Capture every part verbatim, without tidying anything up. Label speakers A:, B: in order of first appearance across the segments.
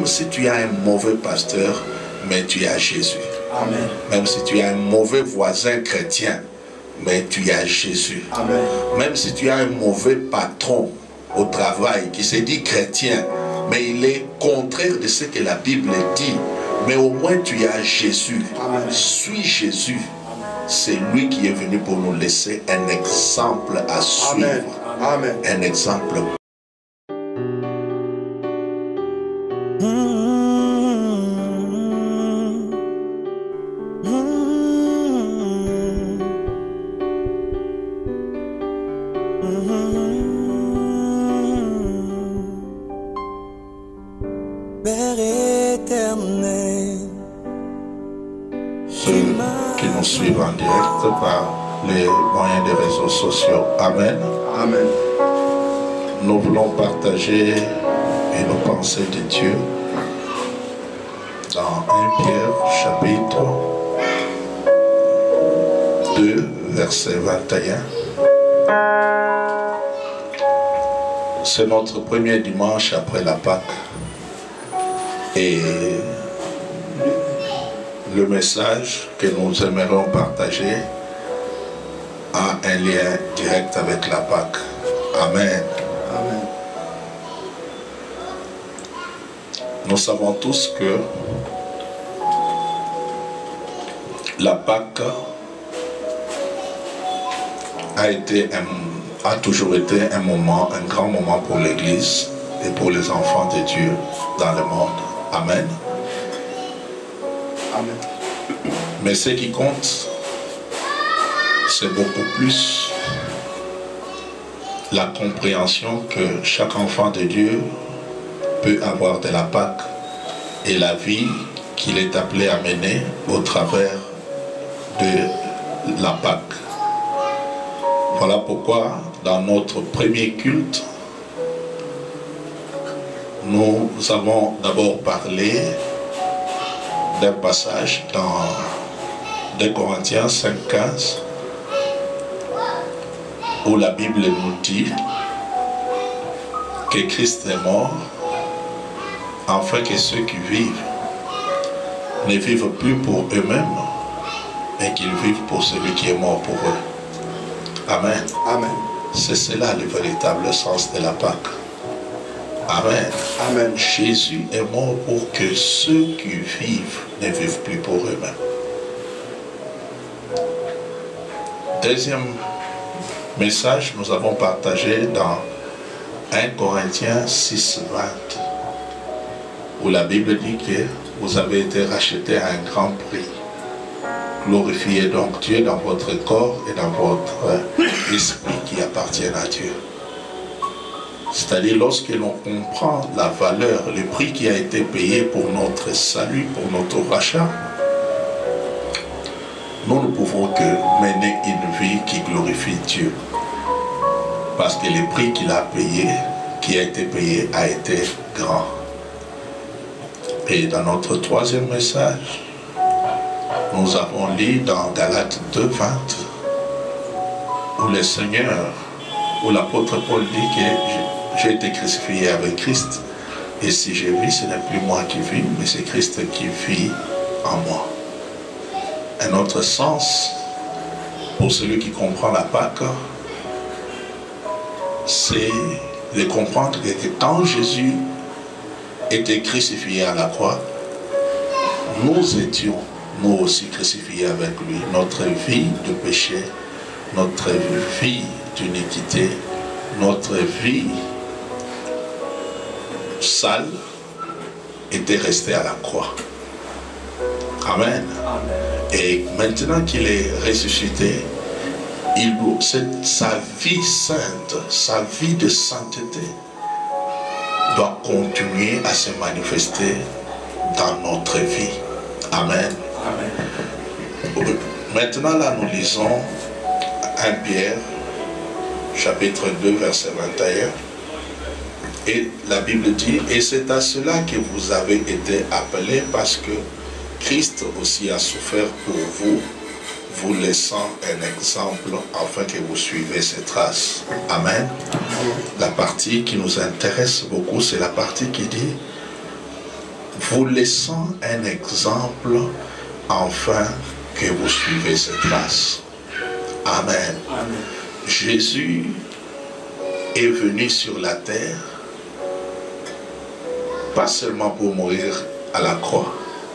A: même si tu as un mauvais pasteur, mais tu as Jésus.
B: Amen.
A: Même si tu as un mauvais voisin chrétien, mais tu as Jésus.
B: Amen.
A: Même si tu as un mauvais patron au travail qui se dit chrétien, mais il est contraire de ce que la Bible dit, mais au moins tu as Jésus.
B: Amen.
A: Suis Jésus. C'est lui qui est venu pour nous laisser un exemple à suivre.
B: Amen. Amen.
A: Un exemple.
C: Père éternel,
A: Ceux qui nous suivent en direct par les moyens des réseaux sociaux. Amen.
B: Amen.
A: Nous voulons partager une pensée de Dieu dans un Pierre chapitre deux verset vingt et un. C'est notre premier dimanche après la Pâque. Et le message que nous aimerions partager a un lien direct avec la Pâque. Amen.
B: Amen.
A: Nous savons tous que la Pâque a, été un, a toujours été un moment, un grand moment pour l'Église et pour les enfants de Dieu dans le monde. Amen.
B: Amen.
A: Mais ce qui compte, c'est beaucoup plus la compréhension que chaque enfant de Dieu peut avoir de la Pâque et la vie qu'il est appelé à mener au travers de la Pâque. Voilà pourquoi dans notre premier culte, nous avons d'abord parlé d'un passage dans deux Corinthiens cinq quinze où la Bible nous dit que Christ est mort afin que ceux qui vivent ne vivent plus pour eux-mêmes, mais qu'ils vivent pour celui qui est mort pour eux. Amen.
B: Amen.
A: C'est cela le véritable sens de la Pâque. Amen.
B: Amen.
A: Jésus est mort pour que ceux qui vivent ne vivent plus pour eux-mêmes. Deuxième message, nous avons partagé dans un Corinthiens six vingt, où la Bible dit que vous avez été rachetés à un grand prix. Glorifiez donc Dieu dans votre corps et dans votre esprit qui appartiennent à Dieu. C'est-à-dire lorsque l'on comprend la valeur, le prix qui a été payé pour notre salut, pour notre rachat, nous ne pouvons que mener une vie qui glorifie Dieu. Parce que le prix qu'il a payé, qui a été payé, a été grand. Et dans notre troisième message, nous avons lu dans Galates deux vingt, où le Seigneur, où l'apôtre Paul dit que j'ai été crucifié avec Christ, et si je vis, ce n'est plus moi qui vis, mais c'est Christ qui vit en moi. Un autre sens, pour celui qui comprend la Pâque, c'est de comprendre que quand Jésus était crucifié à la croix, nous étions nous aussi crucifiés avec lui. Notre vie de péché, notre vie d'iniquité, notre vie sale était restée à la croix. Amen.
B: Amen.
A: Et maintenant qu'il est ressuscité, il, sa vie sainte, sa vie de sainteté doit continuer à se manifester dans notre vie. Amen. Amen. Maintenant là nous lisons un Pierre chapitre deux verset vingt et un et la Bible dit: et c'est à cela que vous avez été appelés, parce que Christ aussi a souffert pour vous, vous laissant un exemple afin que vous suivez ses traces. Amen. La partie qui nous intéresse beaucoup, c'est la partie qui dit: vous laissant un exemple afin que vous suivez ses traces. Amen.
B: Amen.
A: Jésus est venu sur la terre pas seulement pour mourir à la croix.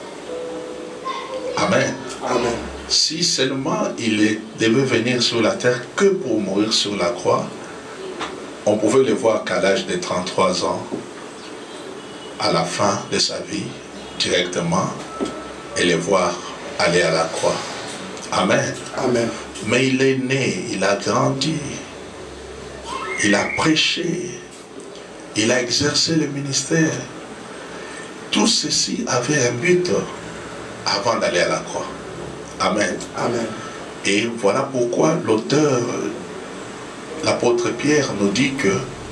A: Amen.
B: Amen.
A: Si seulement il est, devait venir sur la terre que pour mourir sur la croix, on pouvait le voir qu'à l'âge de trente-trois ans, à la fin de sa vie, directement, et le voir aller à la croix. Amen.
B: Amen.
A: Mais il est né, il a grandi, il a prêché, il a exercé le ministère. Tout ceci avait un but avant d'aller à la croix. Amen.
B: Amen.
A: Et voilà pourquoi l'auteur, l'apôtre Pierre, nous dit que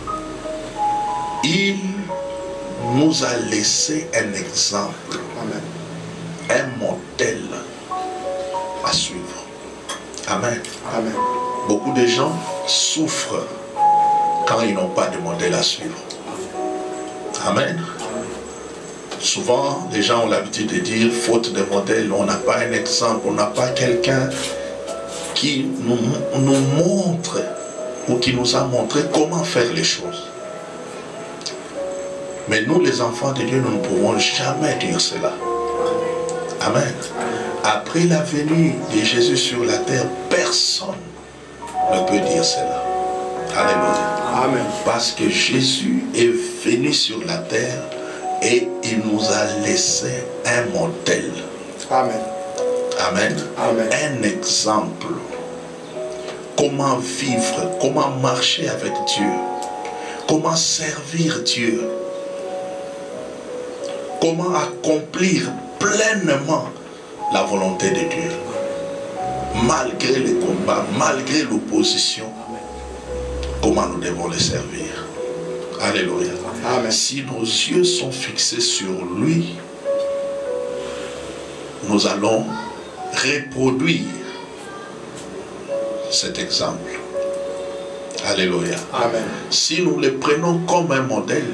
A: il nous a laissé un exemple,
B: Amen.
A: un modèle à suivre. Amen.
B: Amen.
A: Beaucoup de gens souffrent quand ils n'ont pas de modèle à suivre. Amen. Souvent, les gens ont l'habitude de dire, faute de modèle, on n'a pas un exemple, on n'a pas quelqu'un qui nous, nous montre ou qui nous a montré comment faire les choses. Mais nous, les enfants de Dieu, nous ne pouvons jamais dire cela. Amen. Après la venue de Jésus sur la terre, personne ne peut dire cela. Alléluia.
B: Amen.
A: Parce que Jésus est venu sur la terre et il nous a laissé un modèle.
B: Amen.
A: Amen.
B: Amen.
A: Un exemple. Comment vivre, comment marcher avec Dieu, comment servir Dieu, comment accomplir pleinement la volonté de Dieu, malgré les combats, malgré l'opposition, comment nous devons le servir. Alléluia.
B: Amen.
A: Si nos yeux sont fixés sur lui, nous allons reproduire cet exemple. Alléluia.
B: Amen.
A: Si nous le prenons comme un modèle,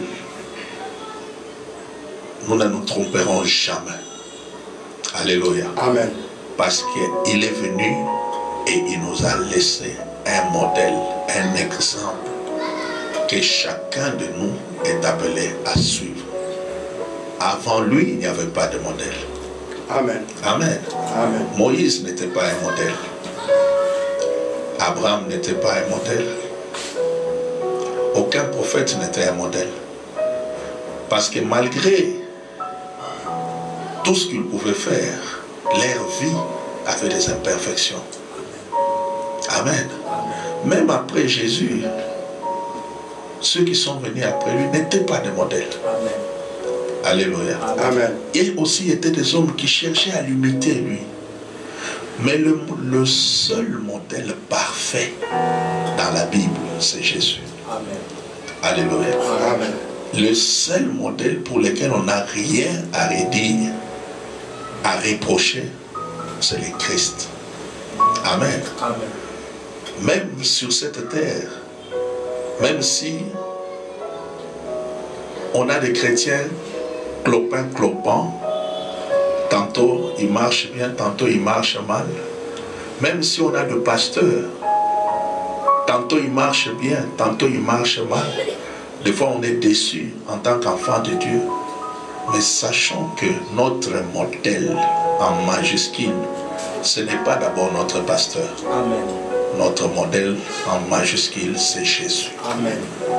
A: nous ne nous tromperons jamais. Alléluia.
B: Amen.
A: Parce qu'il est venu et il nous a laissé un modèle, un exemple que chacun de nous est appelé à suivre. Avant lui, il n'y avait pas de modèle.
B: Amen.
A: Amen.
B: Amen.
A: Moïse n'était pas un modèle. Abraham n'était pas un modèle. Aucun prophète n'était un modèle. Parce que malgré tout ce qu'ils pouvaient faire, leur vie avait des imperfections. Amen. Même après Jésus, ceux qui sont venus après lui n'étaient pas des modèles. Alléluia.
B: Amen.
A: Ils aussi étaient des hommes qui cherchaient à l'imiter lui. Mais le, le seul modèle parfait dans la Bible, c'est Jésus.
B: Amen.
A: Alléluia.
B: Amen.
A: Le seul modèle pour lequel on n'a rien à redire, à reprocher, c'est le Christ. Amen.
B: Amen.
A: Même sur cette terre, même si on a des chrétiens clopins, clopants, tantôt ils marchent bien, tantôt ils marchent mal. Même si on a des pasteurs, tantôt ils marchent bien, tantôt ils marchent mal. Des fois on est déçu en tant qu'enfant de Dieu. Mais sachons que notre modèle en majuscule, ce n'est pas d'abord notre pasteur.
B: Amen.
A: Notre modèle en majuscule, c'est Jésus.
B: Amen.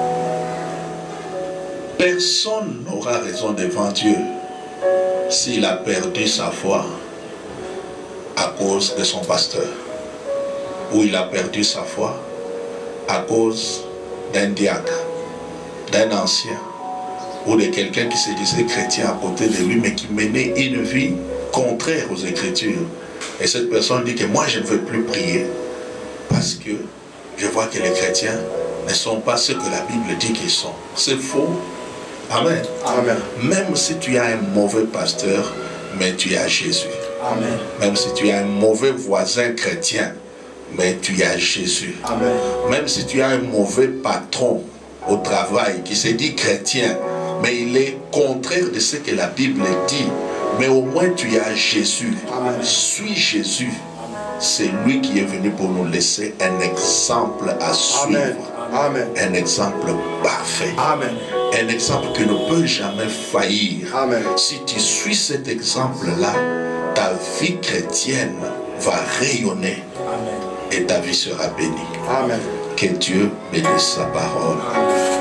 A: Personne n'aura raison devant Dieu s'il a perdu sa foi à cause de son pasteur, ou il a perdu sa foi à cause d'un diacre, d'un ancien, ou de quelqu'un qui se disait chrétien à côté de lui, mais qui menait une vie contraire aux Écritures. Et cette personne dit que moi je ne veux plus prier parce que je vois que les chrétiens ne sont pas ce que la Bible dit qu'ils sont. C'est faux. Amen.
B: Amen.
A: Même si tu as un mauvais pasteur, mais tu as Jésus.
B: Amen.
A: Même si tu as un mauvais voisin chrétien, mais tu as Jésus.
B: Amen.
A: Même si tu as un mauvais patron au travail qui se dit chrétien, mais il est contraire de ce que la Bible dit. Mais au moins tu as Jésus.
B: Amen.
A: Suis Jésus. C'est lui qui est venu pour nous laisser un exemple à suivre.
B: Amen. Amen.
A: Un exemple parfait.
B: Amen.
A: Un exemple qui ne peut jamais faillir.
B: Amen.
A: Si tu suis cet exemple-là, ta vie chrétienne va rayonner.
D: Amen.
A: Et ta vie sera bénie.
B: Amen.
A: Que Dieu bénisse sa parole.
B: Amen.